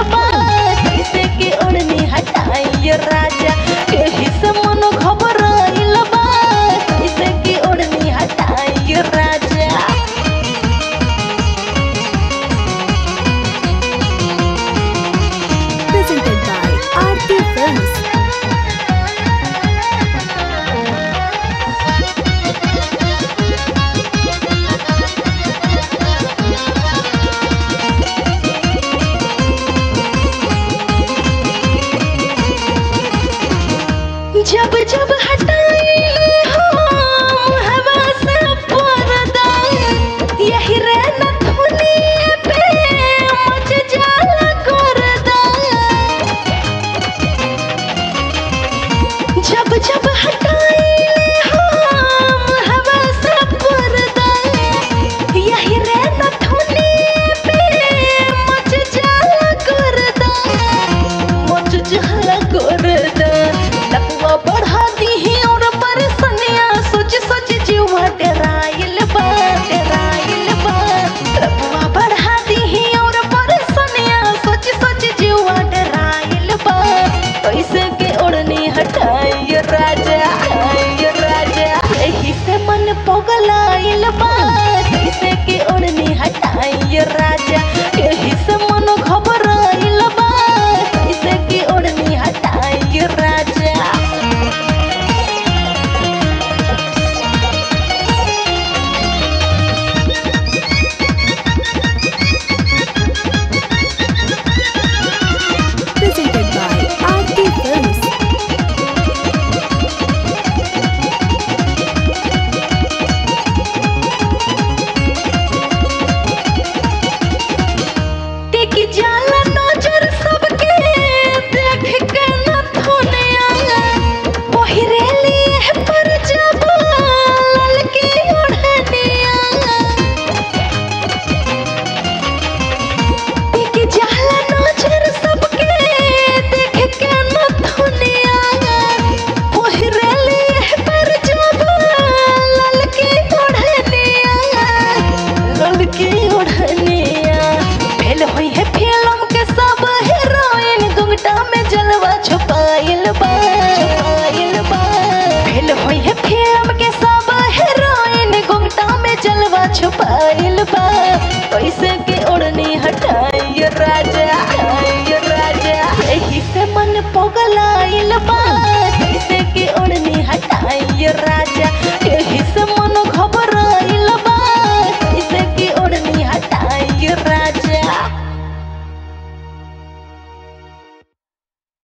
बा कैसे के ओढ़नी हटाई राजा एही से मन घबराइल बा कैसे के ओढ़नी हटाई राजा। Presented by Aarti Films. जब जब हटाई हम हवा से पर्दा यही रहना धुनी पे मच जाला करदा। जब जब हटाई हम हवा से पर्दा यही रहना धुनी पे मच जाला करदा मच जाला करदा। लपुआ बढ़ा दी है और परसनिया सोच सोच जीवा डराइल बा डराइल बा। लपुआ बढ़ा दी है और परसनिया सोच सोच जीवा डराइल बा कैसे के ओढ़नी हटाई राजा राजा यही से मन पगलाइल बा कैसे के ओढ़नी हटाई राजा यही से मन घबराइल बा कैसे के ओढ़नी हटाई राजा। Presented by Aarti Films. टिक जाला नजर सबके देख के न थोनिया पहिरे लिए पर जब ललकी ओढ़निया। टिक जाला नजर सबके देख के न थोनिया पहिरे लिए पर जब ललकी ओढ़निया ललकी ओढ़निया। फेल हुई है फिल्म के सब हीरोइन घुंघटा में जलवा छुपाइल बा छुपाइल बा। फेल हुई है फिल्म के सब हीरोइन घुंघटा में जलवा छुपाइल बा कैसे के ओढ़नी हटाई राजा राजा यही से मन पगला